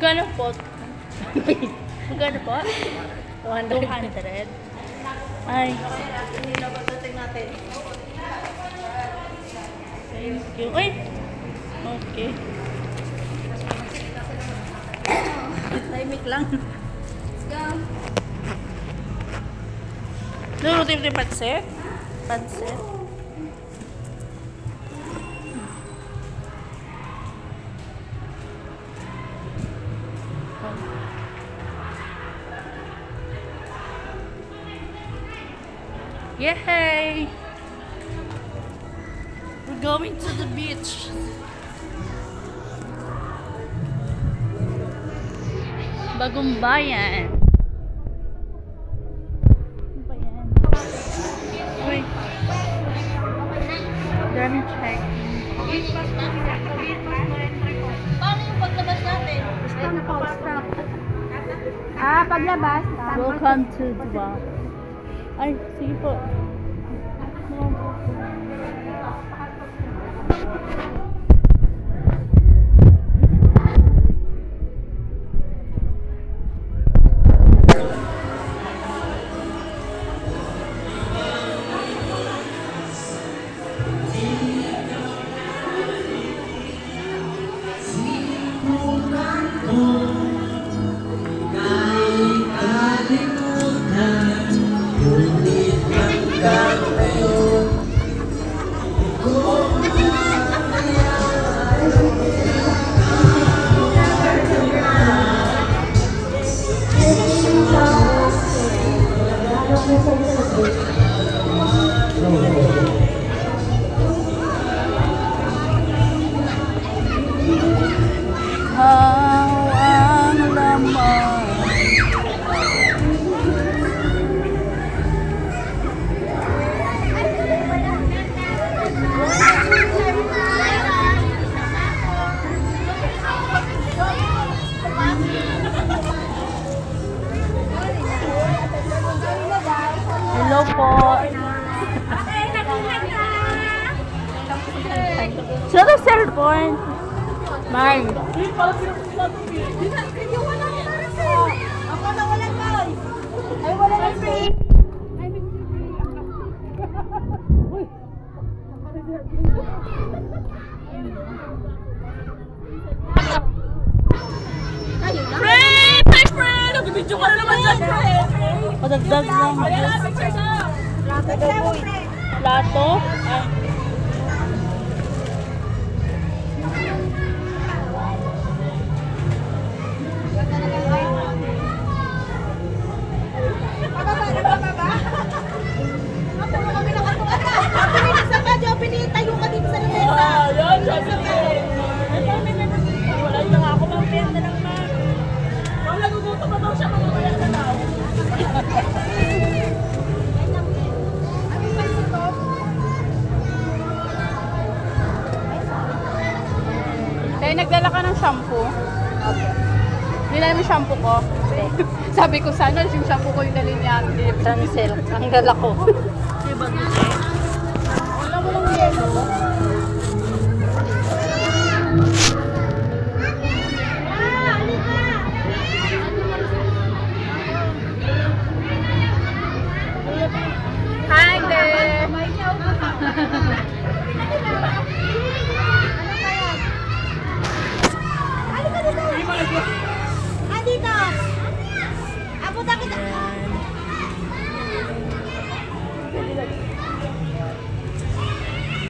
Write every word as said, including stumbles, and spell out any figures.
Magkano po? Magkano po? two hundred. Ay. Natin. Thank you. Ay! Okay. Timing lang. Let's go. Lulutin mo yung pansit? Pansit? Yay! We're going to the beach. Bagong bayan. Ano ba yan? Wait. Dami check. Paano yung paglabas natin? Stop po, stop. Ah, paglabas. Welcome to Dubai. Ay, sige po. Hello po. Saan ang cellphone? Mark. Ako na walang boy. Ay, wala lang space. Uy. Friend! Hi, friend! Nag-video ka na naman dyan, friend! Padagdag lang. Plato? Ay. Kaya nagdala ka ng shampoo? Okay. Nilala mo yung shampoo ko? Okay. Sabi ko sana yung shampoo ko yung dali niya. Cancel. Ang dala ko. Diba gusto? Wala mo lang yelo.